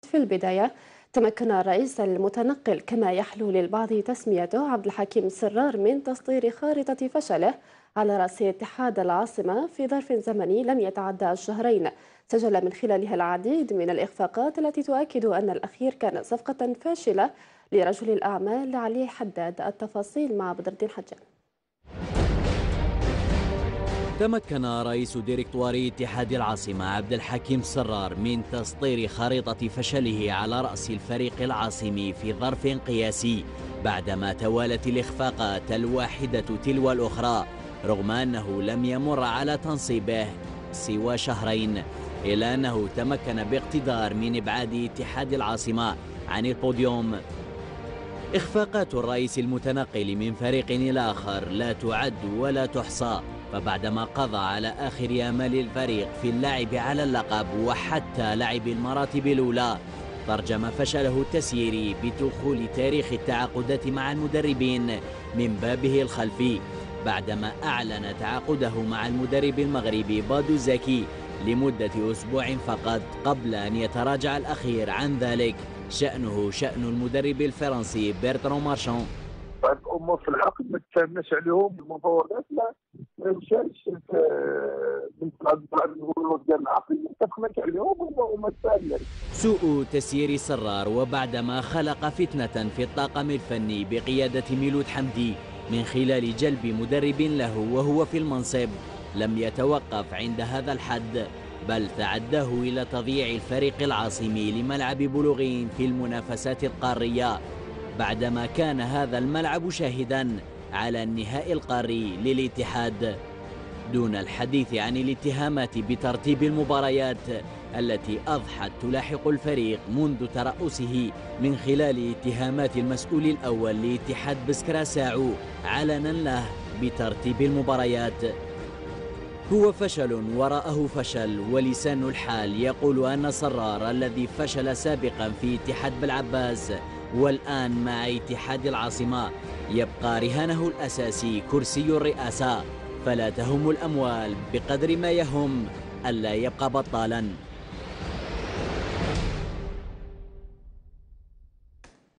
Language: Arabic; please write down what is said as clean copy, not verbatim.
في البداية تمكن الرئيس المتنقل كما يحلو للبعض تسميته عبد الحكيم سرار من تسطير خارطة فشله على رأس اتحاد العاصمة في ظرف زمني لم يتعدى الشهرين، سجل من خلالها العديد من الإخفاقات التي تؤكد أن الأخير كان صفقة فاشلة لرجل الأعمال علي حداد. التفاصيل مع بدر الدين حجان. تمكن رئيس ديريكتوار اتحاد العاصمة عبد الحكيم سرار من تسطير خريطة فشله على رأس الفريق العاصمي في ظرف قياسي بعدما توالت الإخفاقات الواحدة تلو الأخرى، رغم أنه لم يمر على تنصيبه سوى شهرين، إلا أنه تمكن باقتدار من إبعاد اتحاد العاصمة عن البوديوم. إخفاقات الرئيس المتنقل من فريق إلى آخر لا تعد ولا تحصى، فبعدما قضى على آخر آمال الفريق في اللعب على اللقب وحتى لعب المراتب الأولى، ترجم فشله التسييري بدخول تاريخ التعاقدات مع المدربين من بابه الخلفي، بعدما أعلن تعاقده مع المدرب المغربي بادو زكي لمدة أسبوع فقط قبل أن يتراجع الأخير عن ذلك. شأنه شأن المدرب الفرنسي بيرتران مارشان. الامور في العقد ما تفهمناش عليهم، المفاوضات ما مشاش ديال العقد ما اتفقناش عليهم وما تفاهمناش. سوء تسيير سرار وبعدما خلق فتنة في الطاقم الفني بقيادة ميلود حمدي من خلال جلب مدرب له وهو في المنصب، لم يتوقف عند هذا الحد، بل تعداه إلى تضييع الفريق العاصمي لملعب بلوغين في المنافسات القارية، بعدما كان هذا الملعب شاهدا على النهائي القاري للاتحاد، دون الحديث عن الاتهامات بترتيب المباريات التي أضحت تلاحق الفريق منذ ترأسه من خلال اتهامات المسؤول الأول لاتحاد بسكرا ساعو علنا له بترتيب المباريات. هو فشل وراءه فشل، ولسان الحال يقول أن سرار الذي فشل سابقا في اتحاد بالعباس والآن مع اتحاد العاصمة يبقى رهانه الأساسي كرسي الرئاسة، فلا تهم الأموال بقدر ما يهم ألا يبقى بطالا.